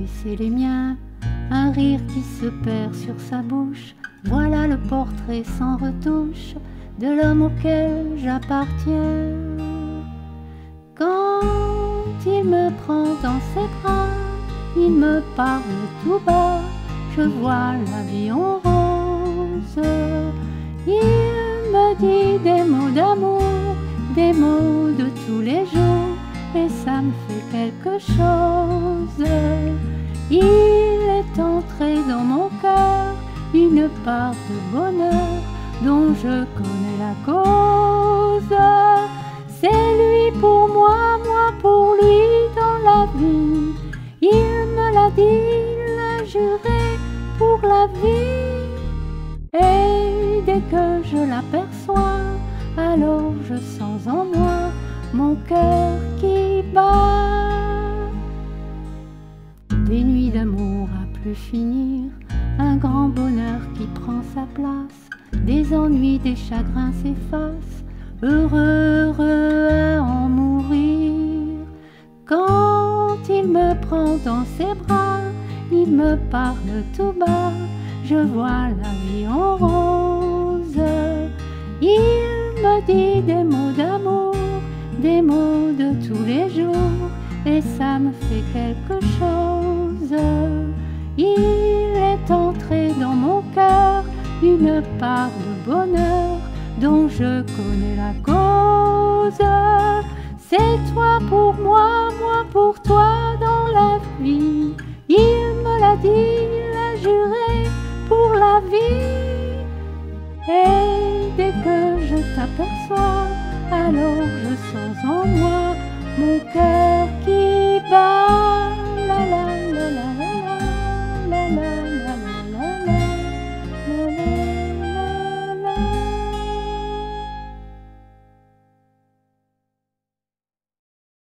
baisser les miens, un rire qui se perd sur sa bouche. Voilà le portrait sans retouche de l'homme auquel j'appartiens. Quand il me prend dans ses bras, il me parle tout bas, je vois la vie en rose. Il me dit des mots d'amour, des mots de tous les jours, et ça me fait quelque chose. Il est entré dans mon cœur une part de bonheur dont je connais la cause. C'est lui pour moi, moi pour lui dans la vie. Il me l'a dit, il l'a juré pour la vie. Et dès que je l'aperçois, alors je sens en moi mon cœur qui bat. Des nuits d'amour à plus finir, un grand bonheur qui prend sa place, des ennuis, des chagrins s'effacent, heureux, heureux à en mourir. Quand il me prend dans ses bras, il me parle tout bas, je vois la vie en rose. Il me dit des mots d'amour, des mots de tous les jours, et ça me fait quelque chose. Il est entré dans mon cœur une part de bonheur dont je connais la cause. C'est toi pour moi, moi pour toi dans la vie. Il me l'a dit, il l'a juré pour la vie. Et dès que je t'aperçois, alors je sens en moi mon cœur